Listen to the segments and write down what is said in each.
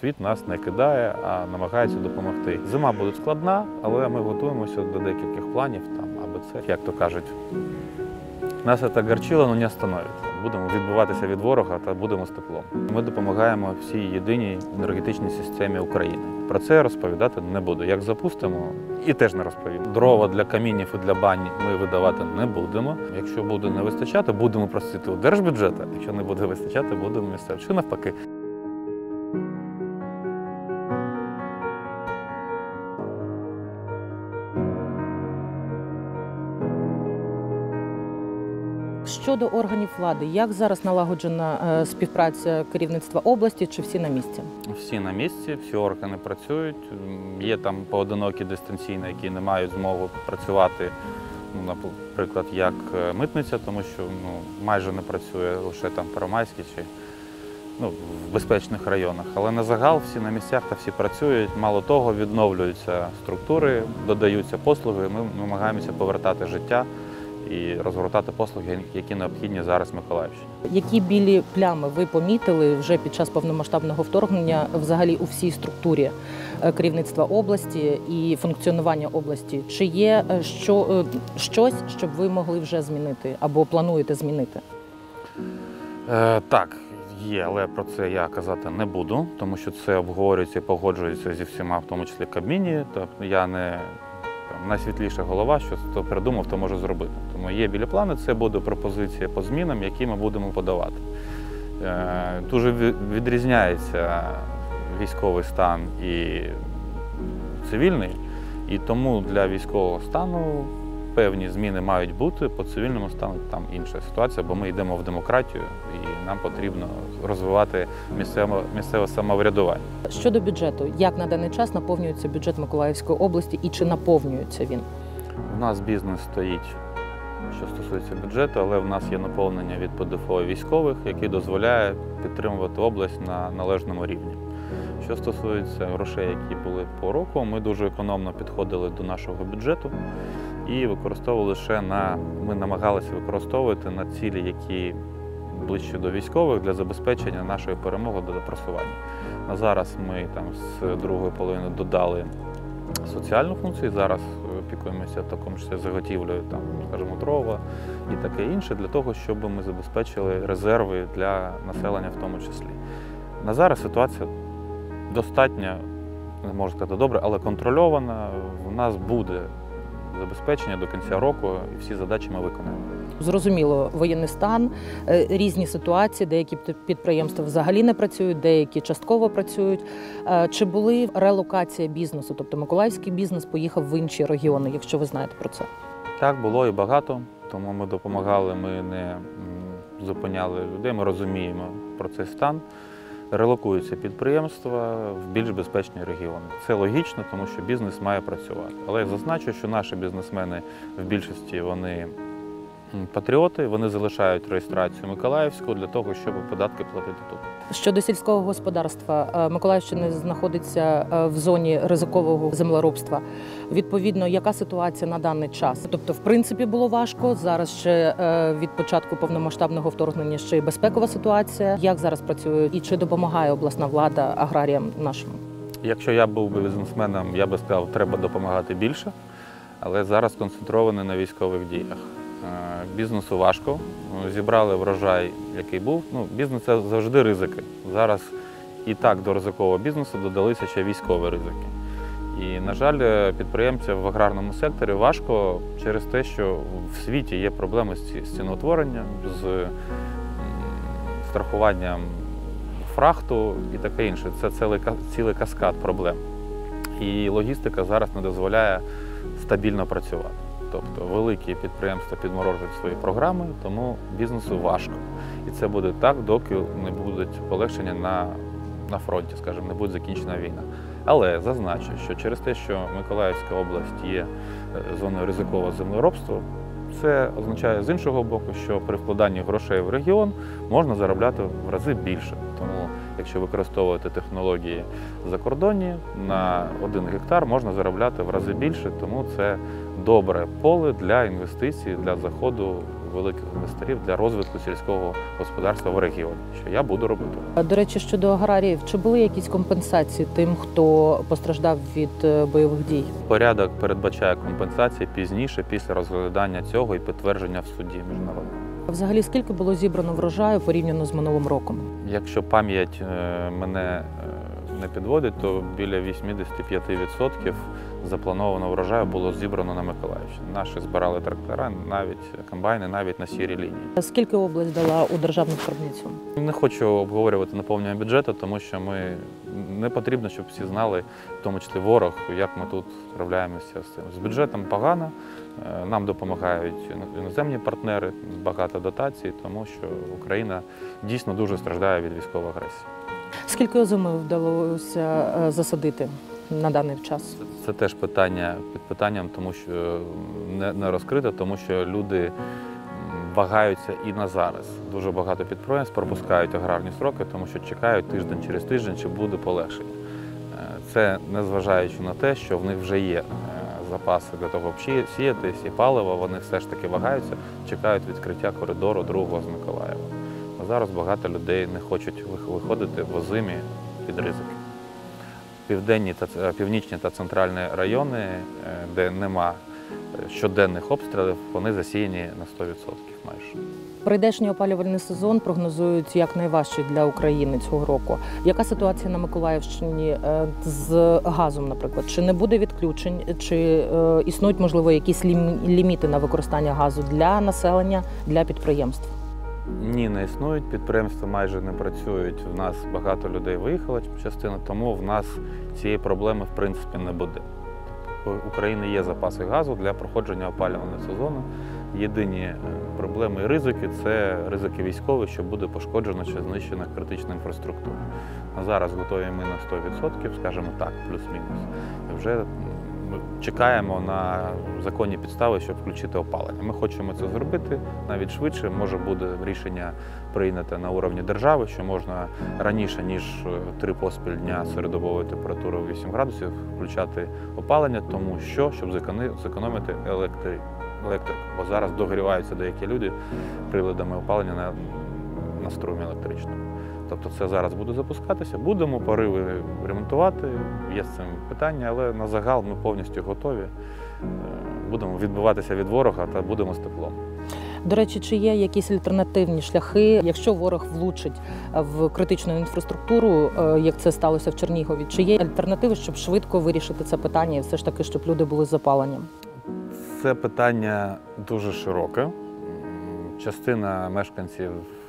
світ нас не кидає, а намагається допомогти. Зима буде складна, але ми готуємося до деяких планів, аби це, як то кажуть, нас це горчило, але не остановить. Будемо відбиватися від ворога та будемо з теплом. Ми допомагаємо всій єдиній енергетичній системі України. Про це розповідати не буду. Як запустимо, і теж не розповім. Дрова для камінів і для бань ми видавати не будемо. Якщо буде не вистачати, будемо просити у держбюджету. Якщо не буде вистачати, будемо місцеві. Чи навпаки. Щодо органів влади, як зараз налагоджена співпраця керівництва області, чи всі на місці? Всі на місці, всі органи працюють. Є там поодинокі дистанційні, які не мають змогу працювати, наприклад, як митниця, тому що майже не працює лише там Первомайський чи в безпечних районах. Але на загал всі на місцях та всі працюють. Мало того, відновлюються структури, додаються послуги. Ми намагаємося повертати життя і розгортати послуги, які необхідні зараз Миколаївщині. Які білі плями ви помітили вже під час повномасштабного вторгнення взагалі у всій структурі керівництва області і функціонування області? Чи є щось, щоб ви могли вже змінити або плануєте змінити? Так, є, але про це я казати не буду, тому що це обговорюється і погоджується зі всіма, в тому числі Кабміні. Тобто я не найсвітліша голова, що хто придумав, то може зробити. Тому є білі плани, це буде пропозиція по змінам, які ми будемо подавати. Дуже відрізняється військовий стан і цивільний, і тому для військового стану певні зміни мають бути, по цивільному стану там інша ситуація, бо ми йдемо в демократію і нам потрібно розвивати місцеве самоврядування. Щодо бюджету, як на даний час наповнюється бюджет Миколаївської області і чи наповнюється він? У нас бізнес стоїть, що стосується бюджету, але в нас є наповнення від ПДФО військових, який дозволяє підтримувати область на належному рівні. Що стосується грошей, які були по року, ми дуже економно підходили до нашого бюджету і використовували лише ми намагалися використовувати на цілі, які ближче до військових, для забезпечення нашої перемоги до просування. На зараз ми там з другої половини додали соціальну функцію, зараз опікуємося в такому числі заготівлею, скажімо, дрова і таке інше, для того, щоб ми забезпечили резерви для населення в тому числі. На зараз ситуація достатньо, не можу сказати добре, але контрольована. У нас буде забезпечення до кінця року і всі задачі ми виконаємо. Зрозуміло, воєнний стан, різні ситуації, деякі підприємства взагалі не працюють, деякі частково працюють. Чи були релокація бізнесу, тобто миколаївський бізнес поїхав в інші регіони, якщо ви знаєте про це? Так, було і багато, тому ми допомагали, ми не зупиняли людей, ми розуміємо про цей стан. Релокуються підприємства в більш безпечні регіони. Це логічно, тому що бізнес має працювати. Але я зазначу, що наші бізнесмени в більшості вони патріоти, вони залишають реєстрацію Миколаївську для того, щоб податки платити тут. Щодо сільського господарства, Миколаївщина знаходиться в зоні ризикового землеробства. Відповідно, яка ситуація на даний час? Тобто, в принципі, було важко, зараз ще від початку повномасштабного вторгнення ще й безпекова ситуація. Як зараз працює і чи допомагає обласна влада аграріям нашим? Якщо я був би бізнесменом, я би сказав, треба допомагати більше, але зараз концентрований на військових діях. Бізнесу важко, зібрали врожай, який був. Бізнес – це завжди ризики. Зараз і так до ризикового бізнесу додалися ще військові ризики. І, на жаль, підприємцям в аграрному секторі важко через те, що в світі є проблеми з ціноутворенням, з страхуванням фрахту і таке інше. Це цілий каскад проблем. І логістика зараз не дозволяє стабільно працювати. Тобто великі підприємства підморожують свої програми, тому бізнесу важко. І це буде так, доки не будуть полегшення на фронті, скажімо, не буде закінчена війна. Але зазначу, що через те, що Миколаївська область є зоною ризикового землеробства, це означає з іншого боку, що при вкладанні грошей в регіон можна заробляти в рази більше. Тому якщо використовувати технології закордонні, на 1 гектар можна заробляти в рази більше, тому це добре поле для інвестицій, для заходу великих інвесторів для розвитку сільського господарства в регіоні, що я буду робити. До речі, щодо аграріїв, чи були якісь компенсації тим, хто постраждав від бойових дій? Порядок передбачає компенсації пізніше, після розглядання цього і підтвердження в суді міжнародному. Взагалі, скільки було зібрано врожаю порівняно з минулим роком? Якщо пам'ять мене не підводить, то біля 85% запланованого врожаю було зібрано на Миколаївщині. Наші збирали трактора, навіть комбайни, навіть на сірій лінії. Скільки область дала у державну скарбницю? Не хочу обговорювати наповнення бюджету, тому що не потрібно, щоб всі знали, в тому числі ворог, як ми тут справляємося з цим. З бюджетом погано, нам допомагають іноземні партнери, багато дотацій, тому що Україна дійсно дуже страждає від військової агресії. Скільки озими вдалося засадити на даний час? Це теж питання під питанням, тому що не розкрито, тому що люди вагаються і на зараз. Дуже багато підприємств пропускають аграрні сроки, тому що чекають тиждень через тиждень, чи буде полегшення. Це незважаючи на те, що в них вже є запаси для того, щоб сіяти, і паливо, вони все ж таки вагаються, чекають відкриття коридору другого з Миколаєва. Зараз багато людей не хочуть виходити в озимі під ризики. Північні та центральні райони, де нема щоденних обстрілів, вони засіяні на 100% майже. Прийдешній опалювальний сезон прогнозують як найважчий для України цього року. Яка ситуація на Миколаївщині з газом, наприклад? Чи не буде відключень, чи існують, можливо, якісь ліміти на використання газу для населення, для підприємств? Ні, не існують. Підприємства майже не працюють. В нас багато людей виїхала частина, тому в нас цієї проблеми в принципі не буде. У України є запаси газу для проходження опалювального сезону. Єдині проблеми і ризики – це ризики військових, що буде пошкоджено чи знищена критична інфраструктура. А зараз готові ми на 100%, скажімо так, плюс-мінус. І вже чекаємо на законні підстави, щоб включити опалення. Ми хочемо це зробити навіть швидше. Може буде рішення прийнято на уровні держави, що можна раніше, ніж 3 поспіль дня середової температури 8 градусів, включати опалення, тому що, щоб зекономити електрику. Бо зараз догріваються деякі люди приладами опалення на струмі електричному. Тобто це зараз буде запускатися, будемо пориви ремонтувати, є з цим питання, але на загал ми повністю готові. Будемо відбиватися від ворога та будемо з теплом. До речі, чи є якісь альтернативні шляхи, якщо ворог влучить в критичну інфраструктуру, як це сталося в Чернігові, чи є альтернативи, щоб швидко вирішити це питання і все ж таки, щоб люди були з запаленням? Це питання дуже широке. Частина мешканців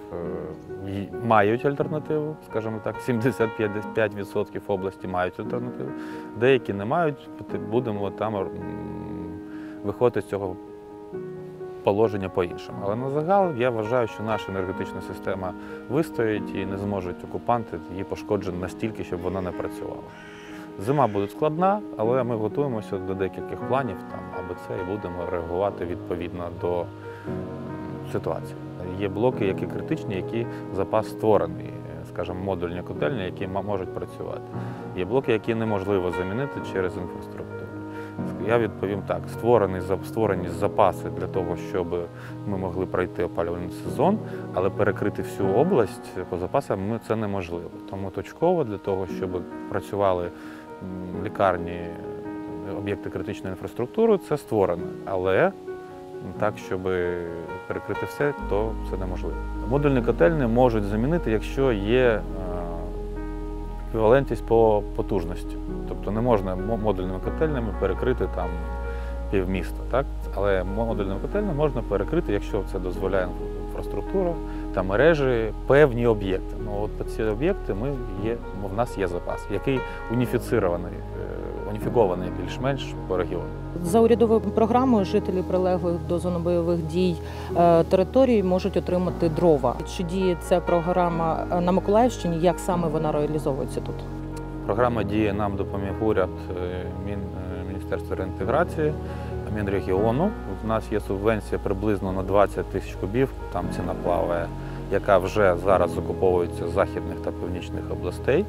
мають альтернативу, скажімо так, 75% області мають альтернативу. Деякі не мають, будемо там виходити з цього положення по-іншому. Але на загал я вважаю, що наша енергетична система вистоїть і не зможуть окупанти її пошкоджити настільки, щоб вона не працювала. Зима буде складна, але ми готуємося до деяких планів або це і будемо реагувати відповідно до ситуації. Є блоки, які критичні, які запас створений, скажімо, модульні котельні, які можуть працювати. Є блоки, які неможливо замінити через інфраструктуру. Я відповім так, створені запаси для того, щоб ми могли пройти опалювальний сезон, але перекрити всю область по запасам це неможливо. Тому точково для того, щоб працювали лікарні, об'єкти критичної інфраструктури, це створено. Але так, щоб перекрити все, то це неможливо. Модульні котельні можуть замінити, якщо є еквівалентність по потужності. Тобто не можна модульними котельнями перекрити там півміста, так? Але модульними котельнями можна перекрити, якщо це дозволяє інфраструктура та мережі, певні об'єкти. Ну, от по ці об'єкти в нас є запас, який уніфікований більш-менш по регіону. За урядовою програмою жителі прилеглих до зони бойових дій територій можуть отримати дрова. Чи діє ця програма на Миколаївщині? Як саме вона реалізовується тут? Програма діє, нам допоміг уряд, Міністерство реінтеграції, Мінрегіону. У нас є субвенція приблизно на 20 тисяч кубів, там ціна плаває, яка вже зараз закуповується з західних та північних областей.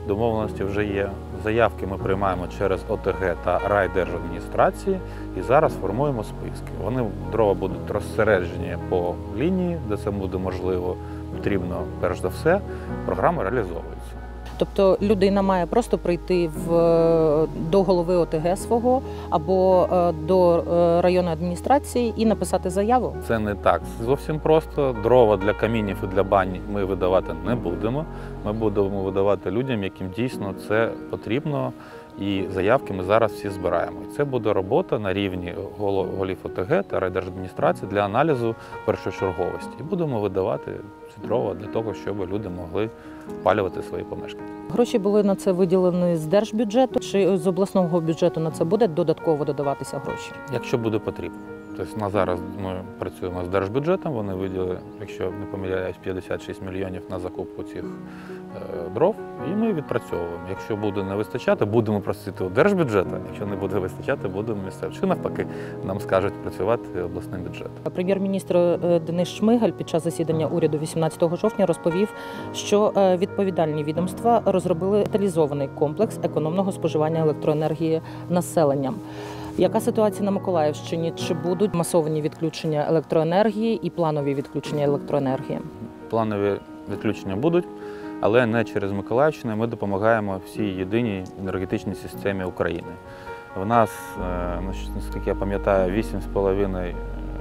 домовленості вже є. Заявки ми приймаємо через ОТГ та райдержадміністрації і зараз формуємо списки. Дрова будуть розсереджені по лінії, де це буде можливо. Потрібно, перш за все, програма реалізовується. Тобто людина має просто прийти до голови ОТГ свого або до районної адміністрації і написати заяву? Це не так зовсім просто. Дрова для камінів і для бань ми видавати не будемо. Ми будемо видавати людям, яким дійсно це потрібно. І заявки ми зараз всі збираємо. І це буде робота на рівні голів ОТГ та райдержадміністрації для аналізу першочерговості. І будемо видавати ці дрова для того, щоб люди могли опалювати свої помешкання. Гроші були на це виділені з держбюджету чи з обласного бюджету на це буде додатково додаватися гроші? Якщо буде потрібно. Тобто на зараз ми працюємо з держбюджетом, вони виділили, якщо не помиляюсь, 56 мільйонів на закупку цих дров, і ми відпрацьовуємо. Якщо буде не вистачати, будемо просити у держбюджету, якщо не буде вистачати, будемо місцевим. Чи навпаки, нам скажуть працювати обласним бюджетом. Прем'єр-міністр Денис Шмигаль під час засідання уряду 18 жовтня розповів, що відповідальні відомства розробили деталізований комплекс економного споживання електроенергії населенням. Яка ситуація на Миколаївщині? Чи будуть масовані відключення електроенергії і планові відключення електроенергії? Планові відключення будуть, але не через Миколаївщину. Ми допомагаємо всій єдиній енергетичній системі України. В нас, наскільки я пам'ятаю, 8,5,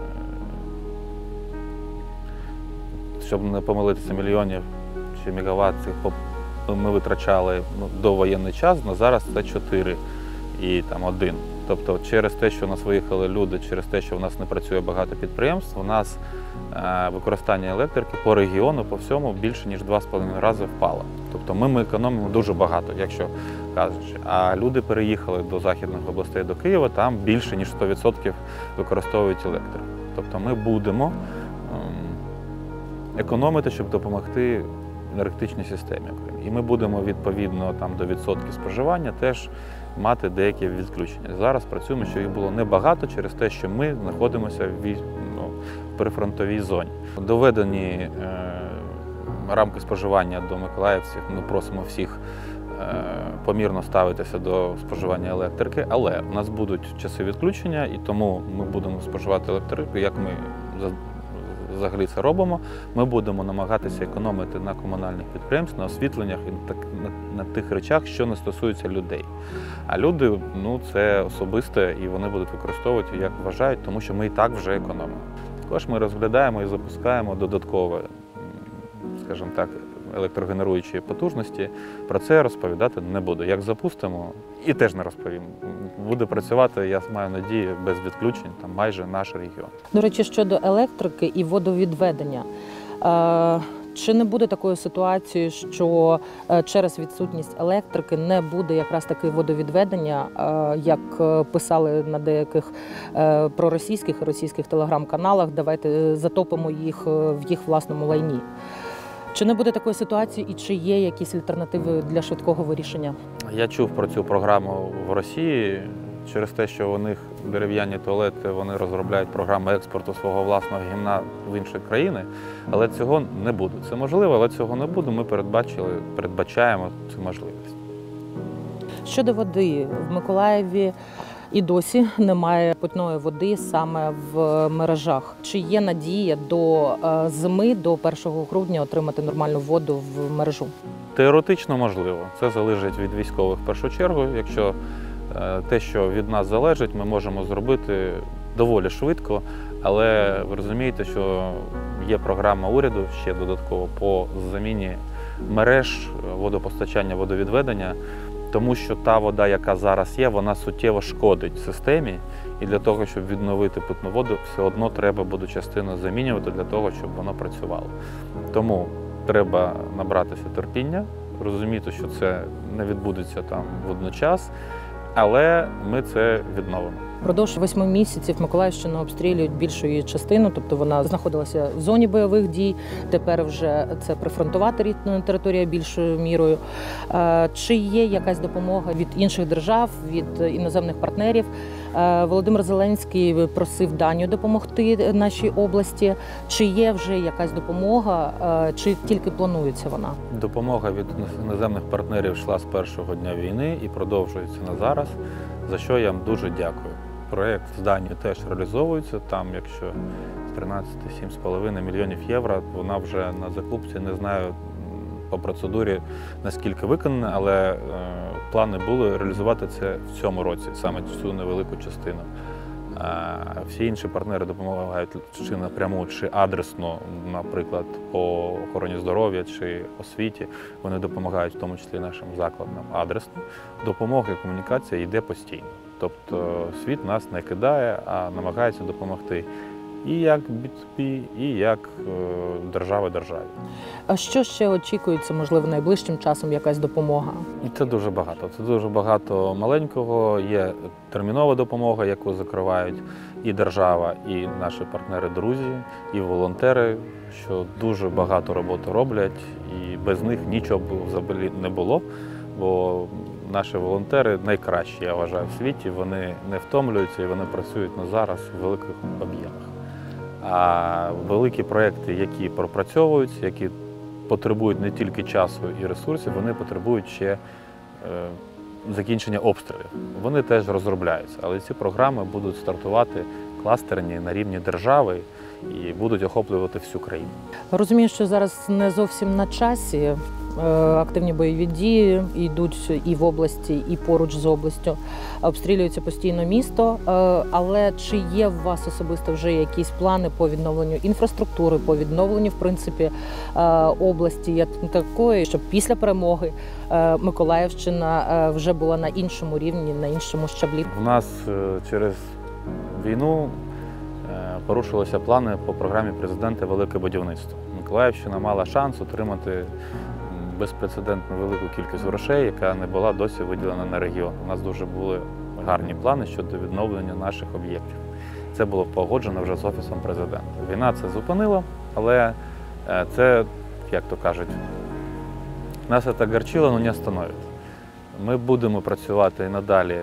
щоб не помилитися, мільйонів чи мегаватт ми витрачали до воєнний час, на зараз це 4 і там 1. Тобто через те, що у нас виїхали люди, через те, що в нас не працює багато підприємств, у нас використання електрики по регіону, по всьому більше, ніж 2,5 рази впало. Тобто ми економимо дуже багато, якщо кажучи. А люди переїхали до західних областей, до Києва, там більше, ніж 100% використовують електрику. Тобто ми будемо економити, щоб допомогти енергетичній системі України. І ми будемо відповідно там до відсотків споживання теж мати деякі відключення. Зараз працюємо, що їх було небагато через те, що ми знаходимося в прифронтовій зоні. Доведені рамки споживання до миколаївців, ми просимо всіх помірно ставитися до споживання електрики, але у нас будуть часи відключення, і тому ми будемо споживати електрику, як ми взагалі це робимо. Ми будемо намагатися економити на комунальних підприємствах, на освітленнях і на тих речах, що не стосуються людей. А люди, це особисте, і вони будуть використовувати, як вважають, тому що ми і так вже економимо. Також ми розглядаємо і запускаємо додаткове, скажімо так, електрогенеруючі потужності. Про це розповідати не буду. Як запустимо, і теж не розповім. Буде працювати, я маю надію, без відключень, там майже наш регіон. До речі, щодо електрики і водовідведення. Чи не буде такої ситуації, що через відсутність електрики не буде якраз таки водовідведення, як писали на деяких проросійських і російських телеграм-каналах, давайте затопимо їх в їх власному лайні? Чи не буде такої ситуації і чи є якісь альтернативи для швидкого вирішення? Я чув про цю програму в Росії. Через те, що у них дерев'яні туалети, вони розробляють програми експорту свого власного гімна в інші країни, але цього не буде. Це можливо, але цього не буде. Ми передбачаємо цю можливість. Щодо води, в Миколаєві і досі немає питної води саме в мережах. Чи є надія до зими, до 1 грудня отримати нормальну воду в мережу? Теоретично можливо. Це залежить від військових в першу чергу. Якщо те, що від нас залежить, ми можемо зробити доволі швидко, але ви розумієте, що є програма уряду ще додатково по заміні мереж водопостачання, водовідведення, тому що та вода, яка зараз є, вона суттєво шкодить системі, і для того, щоб відновити питну воду, все одно треба буде частину замінювати для того, щоб воно працювало. Тому треба набратися терпіння, розуміти, що це не відбудеться там водночас, але ми це відновимо. Впродовж 8 місяців Миколаївщину обстрілюють більшу її частину, тобто вона знаходилася в зоні бойових дій, тепер вже це прифронтова територія більшою мірою. Чи є якась допомога від інших держав, від іноземних партнерів Володимир Зеленський просив Данію допомогти нашій області. Чи є вже якась допомога, чи тільки планується вона? Допомога від іноземних партнерів йшла з першого дня війни і продовжується на зараз, за що я їм дуже дякую. Проєкт з Данією теж реалізовується. Там, якщо з 13,7,5 мільйонів євро, вона вже на закупці, не знаю по процедурі, наскільки виконана, але плани були реалізувати це в цьому році, саме цю невелику частину. Всі інші партнери допомагають чи напряму, чи адресно, наприклад, по охороні здоров'я чи освіті. Вони допомагають в тому числі нашим закладам адресно. Допомога і комунікація йде постійно. Тобто світ нас не кидає, а намагається допомогти і як B2B, і як держава державі. А що ще очікується, можливо, найближчим часом якась допомога? І це дуже багато. Це дуже багато маленького. Є термінова допомога, яку закривають і держава, і наші партнери-друзі, і волонтери, що дуже багато роботи роблять, і без них нічого б взагалі не було, бо наші волонтери найкращі, я вважаю, в світі. Вони не втомлюються і вони працюють на зараз в великих об'ємах. А великі проекти, які пропрацьовуються, які потребують не тільки часу і ресурсів, вони потребують ще закінчення обстрілів. Вони теж розробляються, але ці програми будуть стартувати кластерні на рівні держави і будуть охоплювати всю країну. Розумію, що зараз не зовсім на часі. Активні бойові дії йдуть і в області, і поруч з областю. Обстрілюється постійно місто. Але чи є у вас особисто вже якісь плани по відновленню інфраструктури, по відновленню, в принципі, області як такої, щоб після перемоги Миколаївщина вже була на іншому рівні, на іншому щаблі? У нас через війну порушилися плани по програмі президента «Велике будівництво». Миколаївщина мала шанс отримати безпрецедентно велику кількість грошей, яка не була досі виділена на регіон. У нас дуже були гарні плани щодо відновлення наших об'єктів. Це було погоджено вже з Офісом президента. Війна це зупинила, але це, як то кажуть, нас це огорчило, але не остановить. Ми будемо працювати і надалі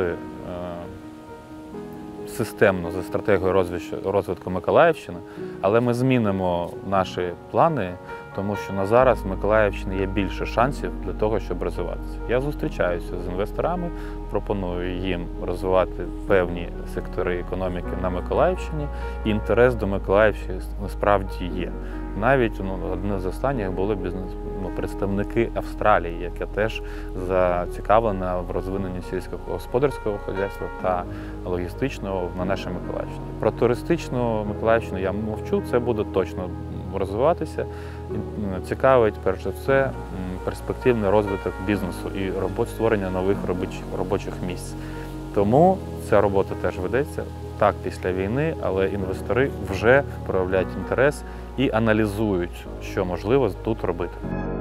системно за стратегією розвитку Миколаївщини, але ми змінимо наші плани, тому що на зараз в Миколаївщині є більше шансів для того, щоб розвиватися. Я зустрічаюся з інвесторами, пропоную їм розвивати певні сектори економіки на Миколаївщині, і інтерес до Миколаївщини насправді є. Навіть одне з останніх були представники Австралії, яке теж зацікавлена в розвиненні сільськогосподарського господарства та логістичного на нашій Миколаївщині. Про туристичну Миколаївщину я мовчу, це буде точно розвиватися. Цікавить, перш за все, перспективний розвиток бізнесу і створення нових робочих місць. Тому ця робота теж ведеться. Так, після війни, але інвестори вже проявляють інтерес і аналізують, що можливо тут робити.